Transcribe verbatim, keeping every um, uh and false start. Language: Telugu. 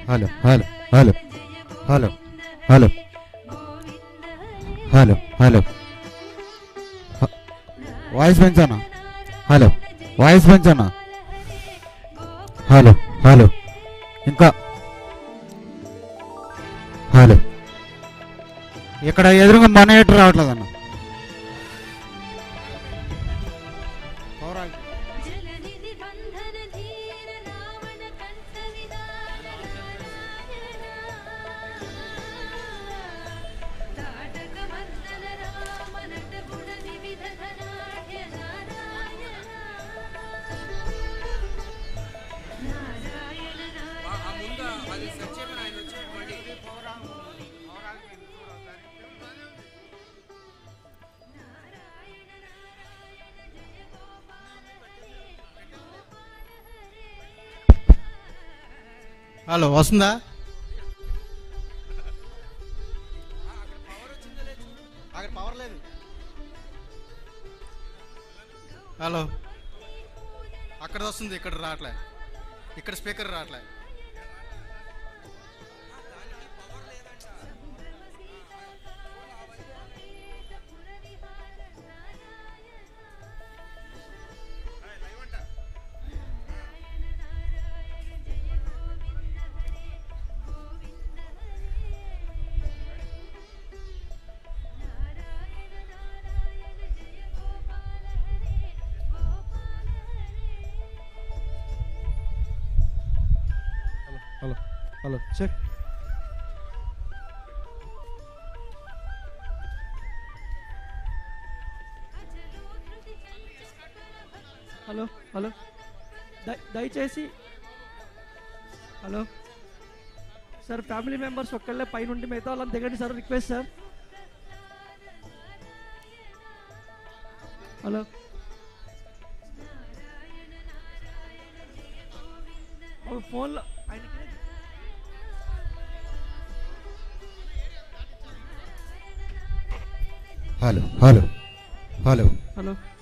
Hello hello hello hello hello hello hello voice పెంచానా? హలో వాయిస్ పెంచానా? హలో హలో ఇంకా హలో ఇక్కడ ఎదురుగా మన ఎటు రావట్లేదన్న. హలో వస్తుందా? అక్కడ పవర్ లేదు. హలో అక్కడ వస్తుంది, ఇక్కడ రావట్లే, ఇక్కడ స్పీకర్ రావట్లే. Hello hello check. Hello hello దయచేసి హలో సార్, ఫ్యామిలీ మెంబర్స్ ఒక్కళ్ళే పైనుండి మిగతా వాళ్ళని దిగండి సార్, రిక్వెస్ట్ సార్. హలో ఫోన్లో హలో హలో హలో హలో